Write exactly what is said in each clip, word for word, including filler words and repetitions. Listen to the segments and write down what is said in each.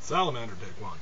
Salamander, take one.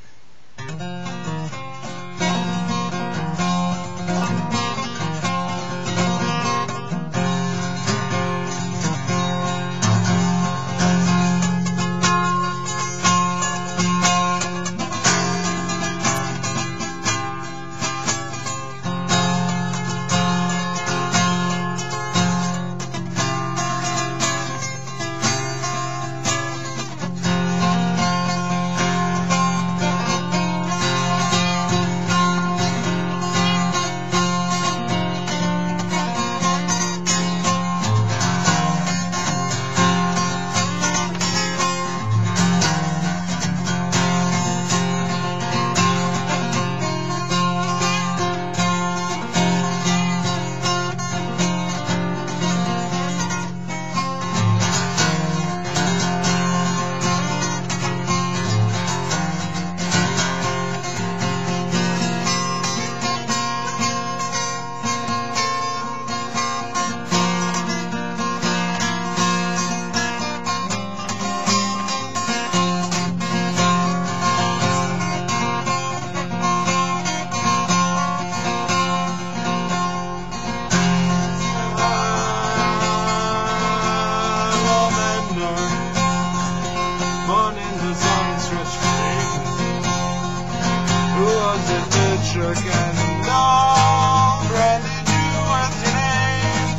Shook and all branded you with your name.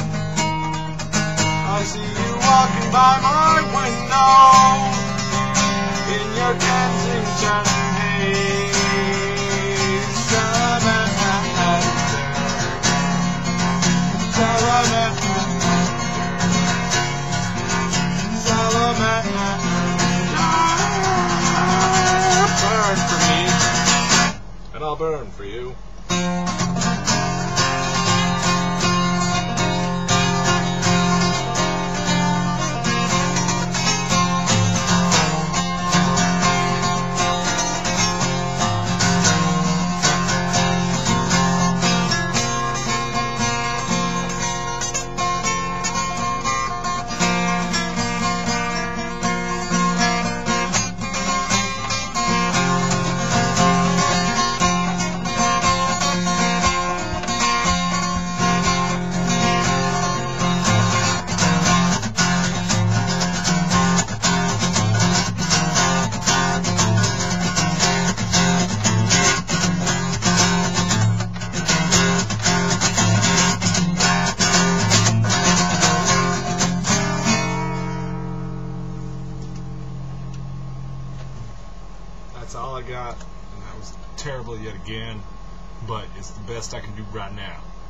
I see you walking by my window in your Kensington haze. Salamander, Salamander, Salamander, burn for me. And I'll burn for you. That's all I got, and that was terrible yet again, but it's the best I can do right now.